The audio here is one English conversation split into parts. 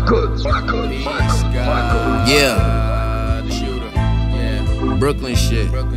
Yeah. The shooter. Yeah. Brooklyn shit. Come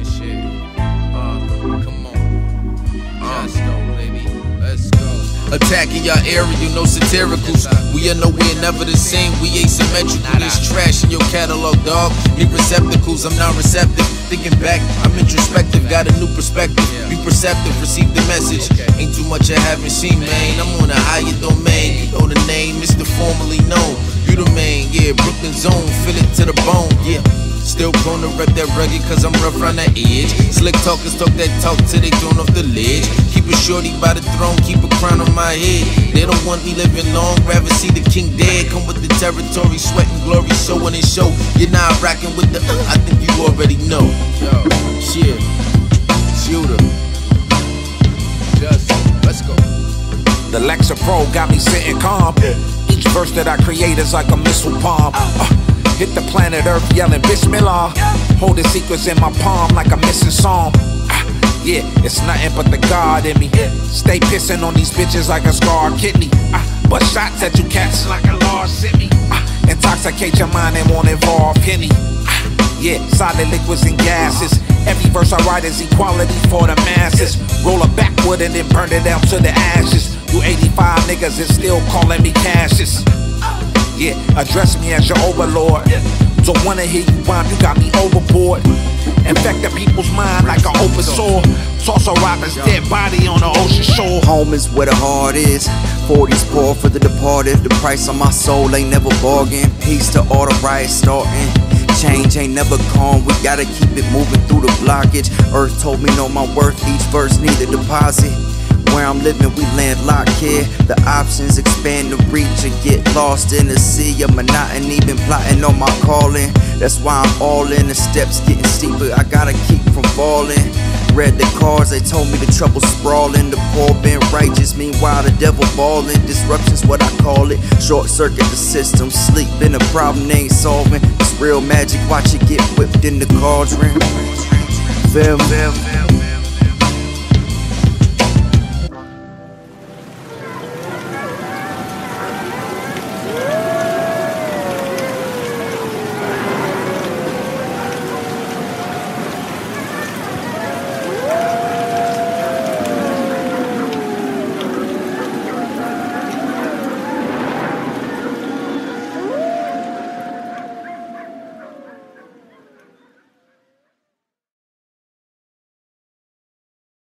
on. Justo, baby. Let's go. Attacking your area, no satiricals. We are nowhere, never the same. We asymmetrical. There's trash in your catalog, dog. Be receptacles, I'm not receptive. Thinking back, I'm introspective. Got a new perspective. Be perceptive, receive the message. Ain't too much I haven't seen, man. I'm on a higher domain. You know the name, Mr. Formerly known. You the main, yeah. Brooklyn zone, feel it to the bone, yeah. Still prone to rep that rugged cause I'm rough around the edge. Slick talkers talk that talk till they thrown off the ledge. Keep a shorty by the throne, keep a crown on my head. They don't want me living long, rather see the king dead. Come with the territory, sweat and glory, showing and show. You're not rocking with the I think you already know. Yo, shit, shooter. Just, let's go. The Lexa Pro got me sitting calm. Each verse that I create is like a missile bomb. Hit the planet Earth yelling Bismillah. Holding secrets in my palm like a missing psalm. Yeah, it's nothing but the God in me. Stay pissing on these bitches like a scarred kidney. But shots at you cats like a large simi. Intoxicate your mind and won't involve Henny. Yeah, solid liquids and gases. Every verse I write is equality for the masses. Roll a backwood and then burn it down to the ashes. You 85 niggas is still calling me Cassius. Yeah, address me as your overlord. Don't wanna hear you rhyme, you got me overboard. Infect the people's mind like an open sore. Toss a robber's dead body on the ocean shore. Home is where the heart is. 40s pour for the departed. The price on my soul ain't never bargain. Peace to all the riots starting. Change ain't never calm, we gotta keep it moving through the blockage. Earth told me know my worth, each verse need a deposit. Where I'm living, we land locked here. The options expand the reach and get lost in the sea of monotony. Been plotting on my calling. That's why I'm all in. The steps getting steeper, I gotta keep from falling. Read the cards, they told me the trouble sprawling. The poor been righteous, meanwhile the devil balling. Disruption's what I call it. Short circuit the system. Sleep been a problem they ain't solving. It's real magic, watch it get whipped in the cauldron. Feel me?